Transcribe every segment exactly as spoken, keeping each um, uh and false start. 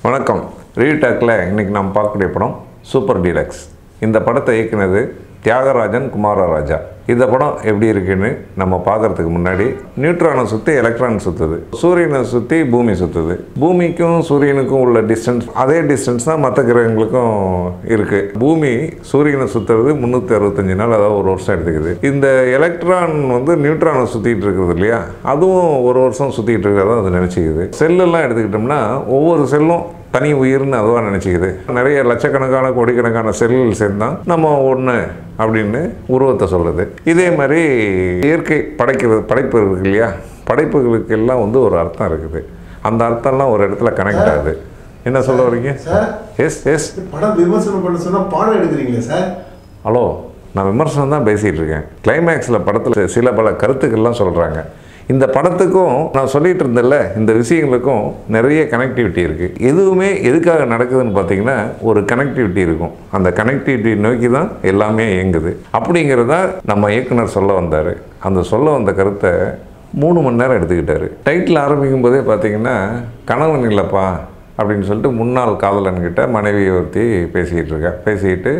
வணக்கம். ரீடாக்ல இன்னைக்கு நாம் பார்க்கக்கூடிய படம் சூப்பர் டீலக்ஸ். இந்த படத்தை இயக்குனது தியாகராஜன் குமாரராஜா. இந்த படம் எப்படி இருக்குன்னு நம்ம பார்க்கறதுக்கு முன்னாடி, நியூட்ரானை சுற்றி எலக்ட்ரான் சுற்றுது, சூரியனை சுற்றி பூமி சுற்றுது. பூமிக்கும் சூரியனுக்கும் உள்ள டிஸ்டன்ஸ் அதே டிஸ்டன்ஸ் தான் மற்ற கிரகங்களுக்கும் இருக்குது. பூமி சூரியனை சுற்றுறது முந்நூற்றி அறுபத்தஞ்சு நாள், அதாவது ஒரு வருஷம் எடுத்துக்குது. இந்த எலக்ட்ரான் வந்து நியூட்ரானை சுற்றிட்டு இருக்குது இல்லையா, அதுவும் ஒரு வருஷம் சுற்றிட்டு இருக்கிறதா அது நினச்சிக்குது. செல்லெல்லாம் எடுத்துக்கிட்டோம்னா ஒவ்வொரு செல்லும் தனி உயிர்னு அதுவாக நினச்சிக்குது. நிறைய லட்சக்கணக்கான கோடிக்கணக்கான செல்கள் சேர்ந்தான் நம்ம ஒன்று அப்படின்னு உருவத்தை சொல்லுது. இதே மாதிரி இயற்கை படைக்கிறது படைப்பு இருக்கு இல்லையா, படைப்புகளுக்கு எல்லாம் வந்து ஒரு அர்த்தம் இருக்குது. அந்த அர்த்தம்லாம் ஒரு இடத்துல கனெக்ட் ஆகுது. என்ன சொல்ல வரீங்க? எஸ் எஸ் படம் விமர்சனம் பண்ண சொன்னால் பாடம் எடுக்கிறீங்களே சார்? ஹலோ, நான் விமர்சனம் தான் பேசிகிட்டு இருக்கேன். கிளைமேக்ஸில் படத்தில் சில பல கருத்துக்கள்லாம் சொல்கிறாங்க. இந்த படத்துக்கும் நான் சொல்லிகிட்டு இருந்தேன்ல, இந்த விஷயங்களுக்கும் நிறைய கனெக்டிவிட்டி இருக்குது. எதுவுமே எதுக்காக நடக்குதுன்னு பார்த்தீங்கன்னா ஒரு கனெக்டிவிட்டி இருக்கும். அந்த கனெக்டிவிட்டி நோக்கி தான் எல்லாமே இயங்குது. அப்படிங்கிறத நம்ம இயக்குனர் சொல்ல வந்தார். அந்த சொல்ல வந்த கருத்தை மூணு மணி நேரம் எடுத்துக்கிட்டாரு. டைட்டில் ஆரம்பிக்கும் போதே பார்த்தீங்கன்னா கணவன் இல்லைப்பா அப்படின்னு சொல்லிட்டு முன்னாள் காதலன்கிட்ட மனைவியை ஒருத்தி பேசிக்கிட்டு இருக்கா. பேசிக்கிட்டு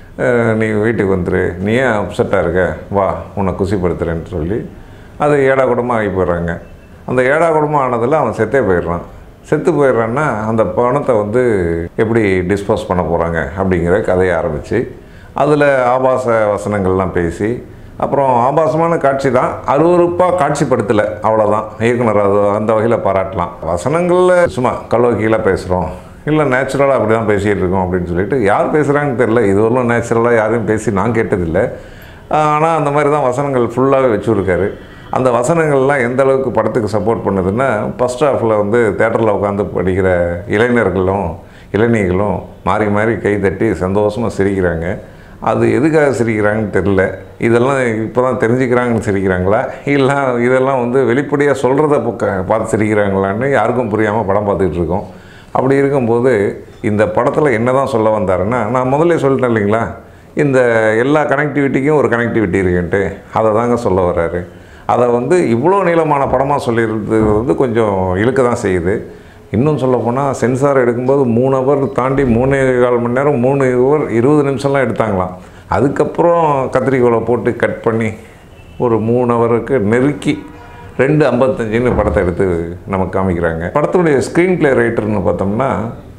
நீ வீட்டுக்கு வந்துரு, நீ ஏன் அப்செட்டாக இருக்க, வா உன்னை குசிப்படுத்துறேன்னு சொல்லி அது ஏடா கூடமாக ஆகி போயிடுறாங்க. அந்த ஏடா கூடமாக ஆனதில் அவன் செத்தே போயிடுறான். செத்து போயிடுறான்னா அந்த பணத்தை வந்து எப்படி டிஸ்போஸ் பண்ண போகிறாங்க அப்படிங்கிற கதையை ஆரம்பித்து அதில் ஆபாச வசனங்கள்லாம் பேசி, அப்புறம் ஆபாசமான காட்சி தான், அருவருப்பாக காட்சிப்படுத்தலை, அவ்வளோதான். இயக்குனர் அது அந்த வகையில் பாராட்டலாம். வசனங்களில் சும்மா கல்வகையில் பேசுகிறோம், இல்லை நேச்சுரலாக அப்படி தான் பேசிகிட்டு இருக்கோம் அப்படின்னு சொல்லிட்டு யார் பேசுகிறாங்கன்னு தெரில. இதுவரையும் நேச்சுரலாக யாரையும் பேசி நான் கேட்டதில்லை. ஆனால் அந்த மாதிரி தான் வசனங்கள் ஃபுல்லாகவே வச்சுருக்காரு. அந்த வசனங்கள்லாம் எந்த அளவுக்கு படத்துக்கு சப்போர்ட் பண்ணுதுன்னா, ஃபஸ்ட் ஹாஃபில் வந்து தேட்டரில் உட்காந்து படிக்கிற இளைஞர்களும் இளைஞர்களும் மாறி மாறி கை தட்டி சந்தோஷமாக சிரிக்கிறாங்க. அது எதுக்காக சிரிக்கிறாங்கன்னு தெரில. இதெல்லாம் இப்போ தான் தெரிஞ்சுக்கிறாங்கன்னு சிரிக்கிறாங்களா, இல்லை இதெல்லாம் வந்து வெளிப்படையாக சொல்கிறத பார்த்து சிரிக்கிறாங்களான்னு யாருக்கும் புரியாமல் படம் பார்த்துக்கிட்டு இருக்கோம். அப்படி இருக்கும்போது இந்த படத்தில் என்ன தான் சொல்ல வந்தாருன்னா, நான் முதல்ல சொல்லிட்டேன் இல்லைங்களா, இந்த எல்லா கனெக்டிவிட்டிக்கும் ஒரு கனெக்டிவிட்டி இருக்குன்ட்டு, அதை தாங்க சொல்ல வர்றாரு. அதை வந்து இவ்வளோ நீளமான படமாக சொல்லிடுறது வந்து கொஞ்சம் இழுக்க தான் செய்யுது. இன்னும் சொல்லப்போனால் சென்சார் எடுக்கும்போது மூணு ஹவர் தாண்டி மூணே கால் மணி நேரம் மூணு ஹவர் இருபது நிமிஷம்லாம் எடுத்தாங்களாம். அதுக்கப்புறம் கத்திரிக்கோலை போட்டு கட் பண்ணி ஒரு மூணு ஹவருக்கு நெருக்கி ரெண்டு ஐம்பத்தஞ்சுன்னு படத்தை எடுத்து நமக்கு காமிக்கிறாங்க. படத்துடைய ஸ்க்ரீன் பிளே ரைட்டர்னு பார்த்தோம்னா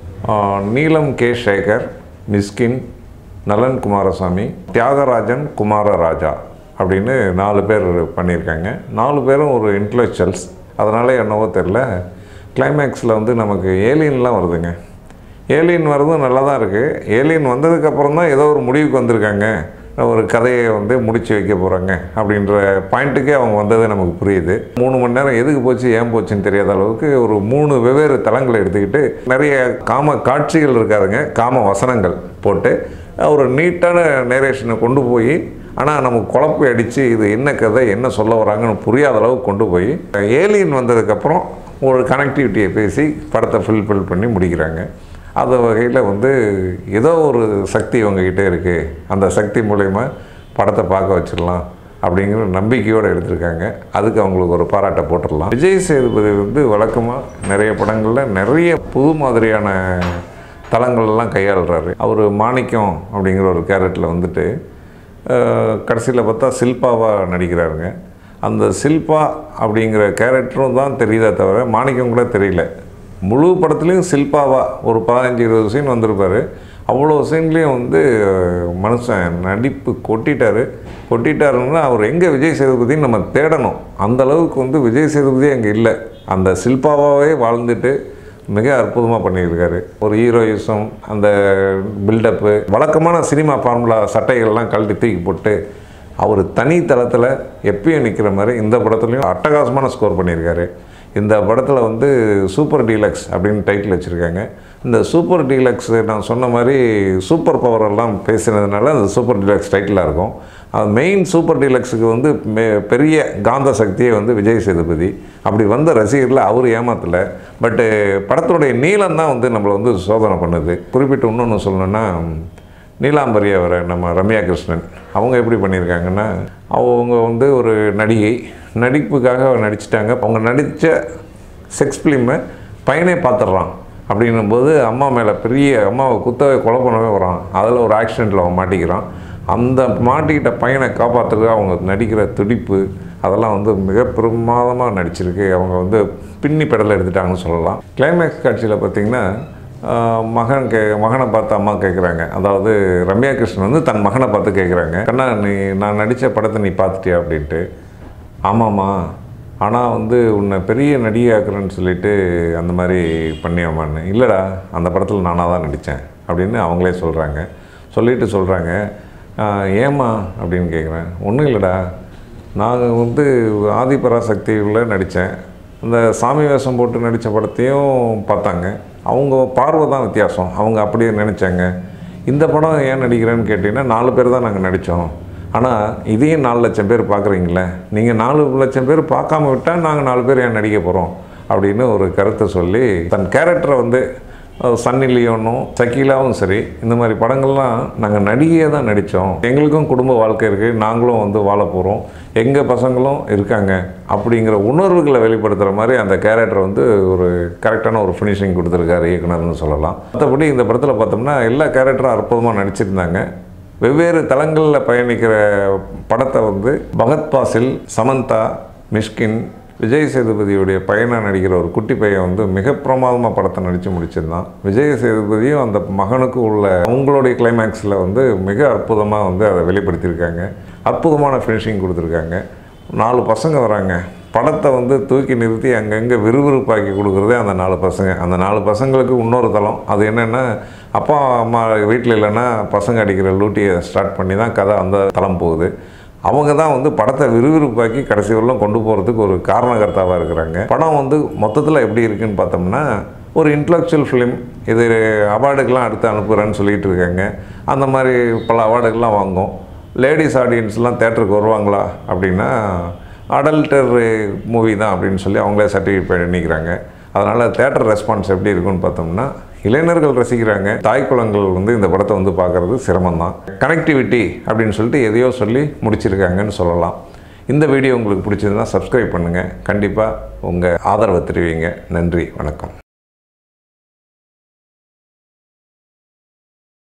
நீலம் கே சேகர், மிஸ்கின், நலன் குமாரசாமி, தியாகராஜன் குமாரராஜா அப்படின்னு நாலு பேர் பண்ணியிருக்காங்க. நாலு பேரும் ஒரு இன்டலெக்சுவல்ஸ். அதனால என்னவோ தெரில, கிளைமேக்ஸில் வந்து நமக்கு ஏலியன்லாம் வருதுங்க. ஏலியன் வரதும் நல்லா தான் இருக்குது. ஏலியன் வந்ததுக்கப்புறம் தான் ஏதோ ஒரு முடிவுக்கு வந்திருக்காங்க, ஒரு கதையை வந்து முடித்து வைக்க போகிறாங்க அப்படின்ற பாயிண்ட்டுக்கே அவங்க வந்தது நமக்கு புரியுது. மூணு மணி நேரம் எதுக்கு போச்சு ஏன் போச்சுன்னு தெரியாத அளவுக்கு ஒரு மூணு வெவ்வேறு தளங்களை எடுத்துக்கிட்டு நிறைய காம காட்சிகள் இருக்காதுங்க, காம வசனங்கள் போட்டு ஒரு நீட்டான நேரேஷனை கொண்டு போய், ஆனால் நமக்கு குழப்பி அடித்து இது என்ன கதை என்ன சொல்ல வராங்கன்னு புரியாத அளவுக்கு கொண்டு போய் ஏலியன் வந்ததுக்கப்புறம் ஒரு கனெக்டிவிட்டியை பேசி படத்தை ஃபில்ஃபில் பண்ணி முடிக்கிறாங்க. அந்த வகையில் வந்து ஏதோ ஒரு சக்தி அவங்கக்கிட்டே இருக்குது, அந்த சக்தி மூலயமா படத்தை பார்க்க வச்சிடலாம் அப்படிங்கிற நம்பிக்கையோடு எடுத்திருக்காங்க. அதுக்கு அவங்களுக்கு ஒரு பாராட்டை போட்டுடலாம். விஜய் சேதுபதி வந்து வழக்கமாக நிறைய படங்களில் நிறைய புது மாதிரியான தளங்கள்லாம் கையாளுறாரு. அவர் மாணிக்கம் அப்படிங்கிற ஒரு கேரக்டரில் வந்துட்டு கடைசியில் பார்த்தா சில்பாவாக நடிக்கிறாருங்க. அந்த சில்பா அப்படிங்கிற கேரக்டரும் தான் தெரியுதே தவிர மாணிக்கம் கூட தெரியல. முழு படத்துலேயும் சில்பாவாக ஒரு பதினஞ்சு இருபது சீன் வந்திருப்பார். அவ்வளோ சீன்லேயும் வந்து மனுஷன் நடிப்பு கொட்டிட்டார். கொட்டிட்டாருன்னா அவர் எங்கே விஜய் சேதுபதினு நம்ம தேடணும். அந்தளவுக்கு வந்து விஜய் சேதுபதி அங்கே இல்லை, அந்த சில்பாவாகவே வாழ்ந்துட்டு மிக அற்புதமாக பண்ணியிருக்காரு. ஒரு ஹீரோயிசம், அந்த பில்டப்பு, வழக்கமான சினிமா ஃபார்முலா சட்டைகள்லாம் கழட்டி தூக்கி போட்டு அவர் தனி தளத்தில் எப்பயும் நிற்கிற மாதிரி இந்த படத்துலையும் அட்டகாசமான ஸ்கோர் பண்ணியிருக்காரு. இந்த படத்தில் வந்து சூப்பர் டீலக்ஸ் அப்படின்னு டைட்டில் வச்சுருக்காங்க. இந்த சூப்பர் டீலக்ஸ் நான் சொன்ன மாதிரி சூப்பர் பவரெல்லாம் பேசினதுனால அந்த சூப்பர் டீலக்ஸ் டைட்டிலாக இருக்கும். அது மெயின் சூப்பர் டீலக்ஸுக்கு வந்து மே பெரிய காந்த சக்தியே வந்து விஜய் சேதுபதி. அப்படி வந்த ரசிகரில் அவர் ஏமாத்தலை. பட்டு படத்துடைய நீளம் தான் வந்து நம்மளை வந்து சோதனை பண்ணுது. குறிப்பிட்டு இன்னொன்று சொல்லணுன்னா, நீலாம்பரியை வர நம்ம ரம்யா கிருஷ்ணன் அவங்க எப்படி பண்ணியிருக்காங்கன்னா, அவங்க வந்து ஒரு நடிகை, நடிப்புக்காக நடிச்சிட்டாங்க. அவங்க நடித்த செக்ஸ் ஃபிலிமை பையனே பார்த்துட்றான். அப்படின்னும்போது அம்மா மேலே பெரிய அம்மாவை குத்தவே கொலை பண்ணவே வரான். அதில் ஒரு ஆக்சிடெண்ட்டில் அவன் மாட்டிக்கிறான். அந்த மாட்டிக்கிட்ட பையனை காப்பாற்றுறதுக்கு அவங்க நடிக்கிற துடிப்பு அதெல்லாம் வந்து மிக பிரமாதமாக நடிச்சிருக்கு. அவங்க வந்து பின்னி பெடலை எடுத்துட்டாங்கன்னு சொல்லலாம். கிளைமேக்ஸ் காட்சியில் பார்த்திங்கன்னா மகன் கே மகனை பார்த்து அம்மா கேட்குறாங்க. அதாவது ரம்யா கிருஷ்ணன் வந்து தன் மகனை பார்த்து கேட்குறாங்க, கண்ணா நீ நான் நடித்த படத்தை நீ பார்த்துட்டியா அப்படின்ட்டு. ஆமாம்மா, ஆனால் வந்து உன்னை பெரிய நடிகையாக்குறேன்னு சொல்லிட்டு அந்த மாதிரி பண்ணியாமான்னு. இல்லைடா, அந்த படத்தில் நானாக தான் நடித்தேன் அப்படின்னு அவங்களே சொல்கிறாங்க. சொல்லிட்டு சொல்கிறாங்க, ஏம்மா அப்படின்னு கேட்குறேன். ஒன்றும் இல்லைடா, நான் வந்து ஆதிபராசக்தியில் நடித்தேன். அந்த சாமி வேஷம் போட்டு நடித்த படத்தையும் பார்த்தாங்க. அவங்க பார்வை தான் வித்தியாசம். அவங்க அப்படியே நினச்சாங்க. இந்த படம் ஏன் நடிக்கிறேன்னு கேட்டிங்கன்னா, நாலு பேர் தான் நாங்கள் நடித்தோம். ஆனால் இதையும் நாலு லட்சம் பேர் பார்க்குறீங்களே, நீங்கள் நாலு லட்சம் பேர் பார்க்காம விட்டால் நாங்கள் நாலு பேர் ஏன் நடிக்க போகிறோம் அப்படின்னு ஒரு கருத்தை சொல்லி தன் கேரக்டரை வந்து சன்னி லியோனும் சக்கீலாவும் சரி, இந்த மாதிரி படங்கள்லாம் நாங்கள் நடிகையாக தான் நடித்தோம். எங்களுக்கும் குடும்ப வாழ்க்கை இருக்குது, நாங்களும் வந்து வாழ போகிறோம், எங்கள் பசங்களும் இருக்காங்க அப்படிங்கிற உணர்வுகளை வெளிப்படுத்துகிற மாதிரி அந்த கேரக்டர் வந்து ஒரு கரெக்டான ஒரு ஃபினிஷிங் கொடுத்துருக்காரு இயக்குனர்னு சொல்லலாம். மற்றபடி இந்த படத்தில் பார்த்தோம்னா எல்லா கேரக்டரும் அற்புதமாக நடிச்சிருந்தாங்க. வெவ்வேறு தளங்களில் பயணிக்கிற படத்தை வந்து பகத் பாசில், சமந்தா, மிஷ்கின், விஜய் சேதுபதியுடைய பையனாக நடிக்கிற ஒரு குட்டி பையன் வந்து மிக பிரமாதமாக படத்தை நடித்து முடிச்சிருந்தான். விஜய் சேதுபதியும் அந்த மகனுக்கு உள்ள அவங்களுடைய கிளைமேக்ஸில் வந்து மிக அற்புதமாக வந்து அதை வெளிப்படுத்தியிருக்காங்க. அற்புதமான ஃபினிஷிங் கொடுத்துருக்காங்க. நாலு பசங்க வராங்க, படத்தை வந்து தூக்கி நிறுத்தி அங்கங்கே விறுவிறுப்பாக்கி கொடுக்குறதே அந்த நாலு பசங்க. அந்த நாலு பசங்களுக்கு இன்னொரு தளம், அது என்னென்னா அப்பா அம்மா வீட்டில் இல்லைன்னா பசங்க அடிக்கிற லூட்டியை ஸ்டார்ட் பண்ணி தான் கதை அந்த தளம் போகுது. அவங்க தான் வந்து படத்தை விறுவிறுப்பாக்கி கடைசி வரலாம் கொண்டு போகிறதுக்கு ஒரு காரணகர்த்தாவாக இருக்கிறாங்க. படம் வந்து மொத்தத்தில் எப்படி இருக்குதுன்னு பார்த்தோம்னா ஒரு இன்டலெக்சுவல் ஃபிலிம். இது அவார்டுக்கெலாம் அடுத்து அனுப்புகிறேன்னு சொல்லிகிட்டு இருக்காங்க. அந்த மாதிரி பல அவார்டுகள்லாம் வாங்கும். லேடிஸ் ஆடியன்ஸ்லாம் தேட்டருக்கு வருவாங்களா அப்படின்னா அடல்டர் மூவி தான் அப்படின்னு சொல்லி அவங்களே சர்டிஃபிகேட் பண்ணிக்கிறாங்க. அதனால் தேட்டர் ரெஸ்பான்ஸ் எப்படி இருக்குன்னு பார்த்தோம்னா இளைஞர்கள் ரசிக்கிறாங்க. தாய் குளங்கள் வந்து இந்த படத்தை வந்து பார்க்குறது சிரமம்தான். கனெக்டிவிட்டி அப்படின்னு சொல்லிட்டு எதையோ சொல்லி முடிச்சிருக்காங்கன்னு சொல்லலாம். இந்த வீடியோ உங்களுக்கு பிடிச்சிருந்தா சப்ஸ்கிரைப் பண்ணுங்கள். கண்டிப்பாக உங்கள் ஆதரவை தெரிவிங்க. நன்றி, வணக்கம்.